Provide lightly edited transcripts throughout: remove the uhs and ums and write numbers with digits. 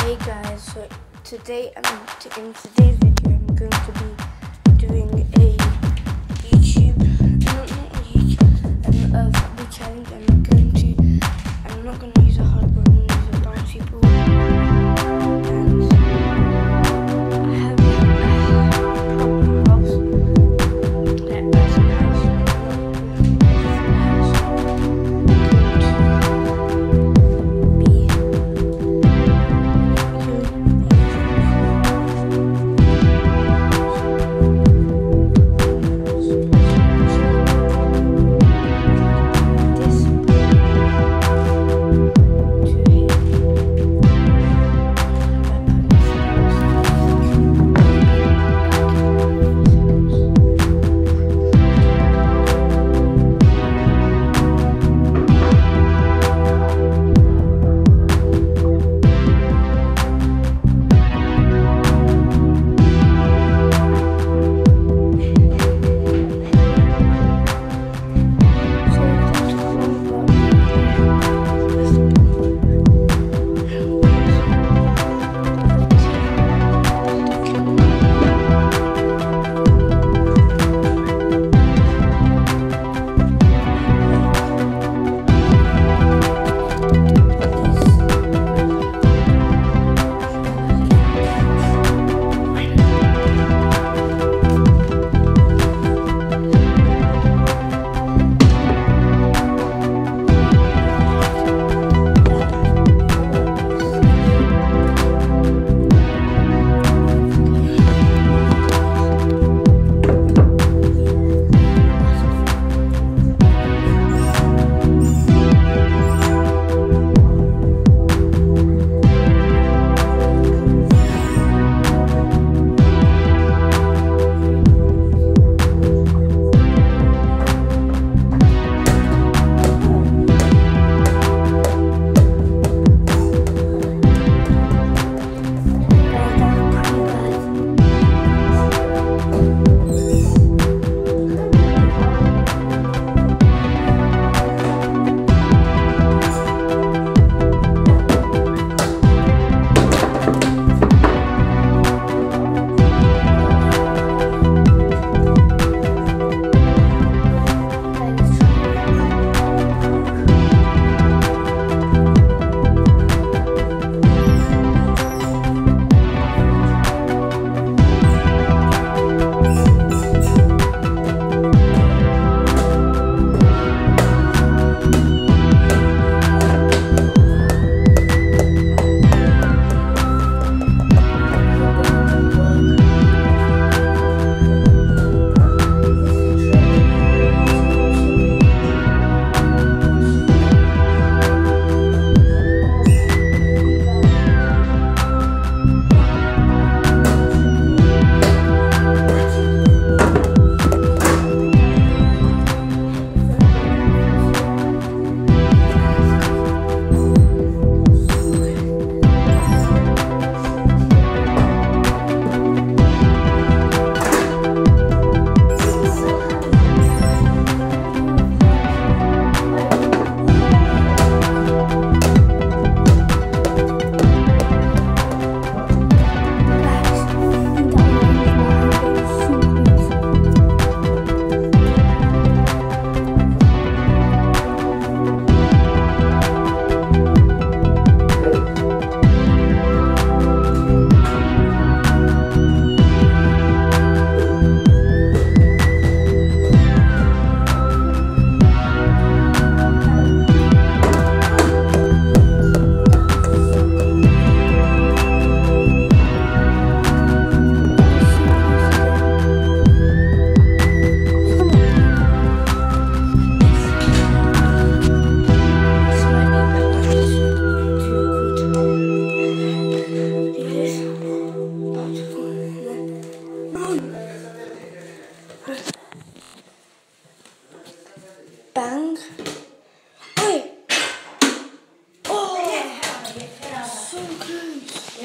Hey guys, so today in today's video I'm going to be doing a YouTube, not YouTube, family challenge. I'm not going to use a hardboard, I'm going to use a bouncy ball. And I have a proper house. Bang. Wait. Oh, so close.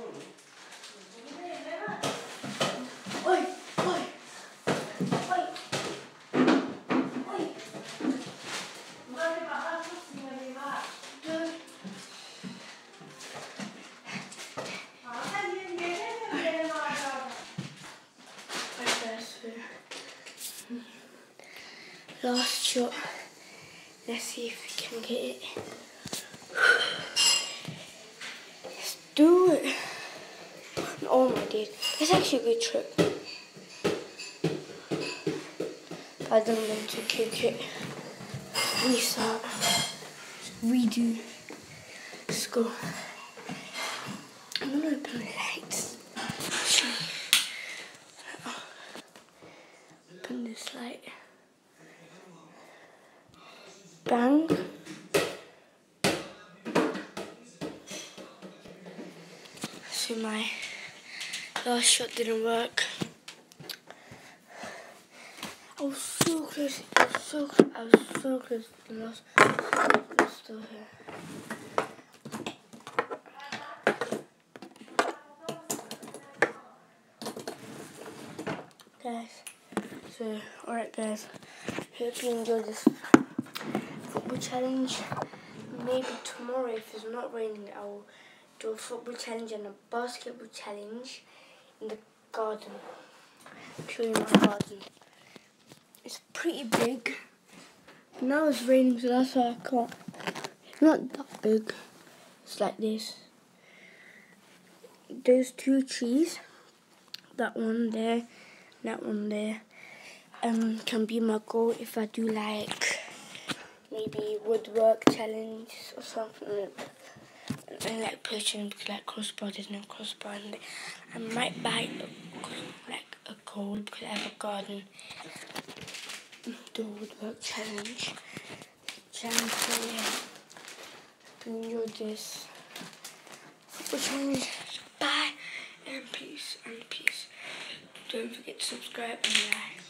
Oi, oi, oi. So, last shot. Let's see if we can get it. Let's do it. Oh my days, that's actually a good trick. I don't want to kick it. Restart. Redo. Let's go. I'm gonna open the lights. Open this light. Bang. So my last shot didn't work. I was so close. I was so close to the last. I'm still here. Guys, so alright guys, hope you enjoyed this football challenge. Maybe tomorrow, if it's not raining, I'll do a football challenge and a basketball challenge in the garden. I'll show you my garden. It's pretty big. Now it's raining, so that's why I can't. It's not that big. It's like this. Those two trees, that one there, that one there, can be my goal if I do like maybe woodwork challenge or something like that. And like pushing like crossbar, there's no crossbar in there. I might buy a goal because I have a garden. The woodwork challenge. So yeah, if you enjoyed this football challenge, bye and peace and peace. Don't forget to subscribe and like.